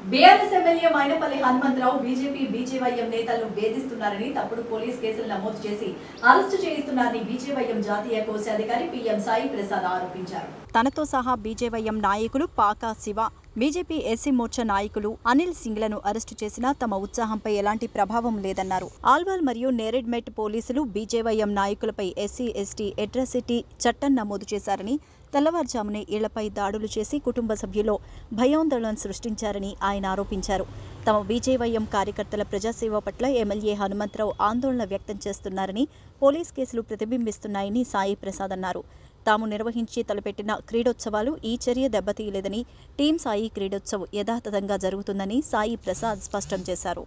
BRS MLA Mainapalli Hanumantharao BJP BJYM నేతలను వేధిస్తున్నారని తప్పుడు పోలీస్ కేసులు నమోదు చేసి అరెస్టు చేయిస్తున్నారని బీజేవైఎం జాతీయ కోశాధికారి పీఎం సాయి ప్రసాద్ ఆరోపించారు. తనతో సహా బీజేవైఎం నాయకులు పాకా శివ, బీజేపీ ఎస్సీ మోర్చా నాయకులు అనిల్ సింగ్లను అరెస్టు చేసినా తమ ఉత్సాహంపై ఎలాంటి ప్రభావం లేదన్నారు. ఆల్వాల్ మరియు నేరెడ్మెట్ పోలీసులు బీజేవైఎం నాయకులపై ఎస్సీ ఎస్టీ అట్రాసిటీ చట్టం నమోదు చేశారని, తెల్లవారుజామునే ఇళ్లపై దాడులు చేసి కుటుంబ సభ్యుల్లో భయాందోళన సృష్టించారని ఆయన ఆరోపించారు. తమ బీజేవైఎం కార్యకర్తల ప్రజాసేవ పట్ల ఎమ్మెల్యే హనుమంతరావు ఆందోళన వ్యక్తం చేస్తున్నారని, పోలీస్ కేసులు ప్రతిబింబిస్తున్నాయని సాయి ప్రసాద్ అన్నారు. తాము నిర్వహించి తలపెట్టిన క్రీడోత్సవాలు ఈ చర్య దెబ్బతీయలేదని, టీం సాయి క్రీడోత్సవ్ యథాతథంగా జరుగుతుందని సాయి ప్రసాద్ స్పష్టం చేశారు.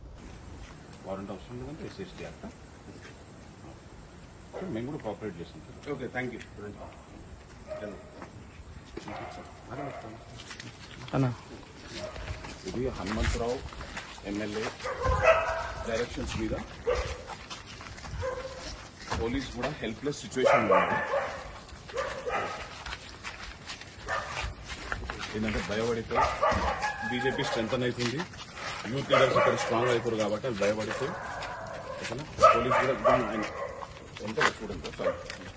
ఇది హనుమంతరావు ఎమ్మెల్యే డైరెక్షన్స్ మీద పోలీస్ కూడా హెల్ప్లెస్ సిచ్యువేషన్ ఉంది. ఏంటంటే భయపడితే బీజేపీ స్ట్రెంథన్ అవుతుంది, యూత్ లీడర్స్ ఇక్కడ స్ట్రాంగ్ అయిపోరు కాబట్టి అది భయపడితే పోలీస్ కూడా ఎంత చూడండి సార్,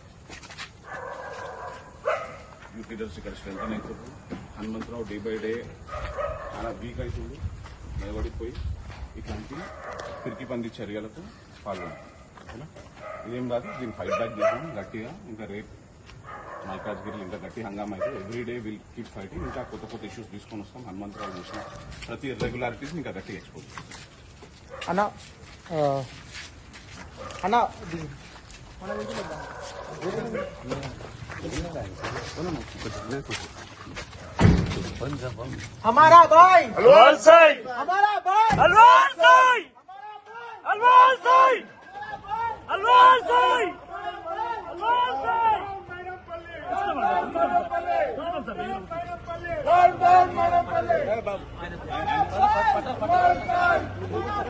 యూత్ లీడర్స్ ఇక్కడ స్ట్రెంథన్ అవుతారు. హనుమంతరావు డే బై డే చాలా వీక్ అవుతుంది, భయపడిపోయి ఇట్లాంటి పిరికి పంది చర్యలకు పాల్గొన్నారు. ఓకేనా, ఇదేం కాదు, దీన్ని ఫైట్ బ్యాక్ చేసాం గట్టిగా. ఇంకా రేపు మల్కాజ్గిరిలో ఇంకా గట్టి హంగామా అయితే ఎవ్రీడే విల్ కీప్ ఫైటింగ్. ఇంకా కొత్త కొత్త ఇష్యూస్ తీసుకొని వస్తాం. హనుమంతరావు చేసిన ప్రతి ఇర్రెగ్యులారిటీస్ ఇంకా గట్టిగా ఎక్స్పోజ్ అన్నా అన్నా हमारा भाई अलवार साई, हमारा भाई अलवार साई, अलवार साई, अलवार साई, अलवार साई, मैडम पल्ले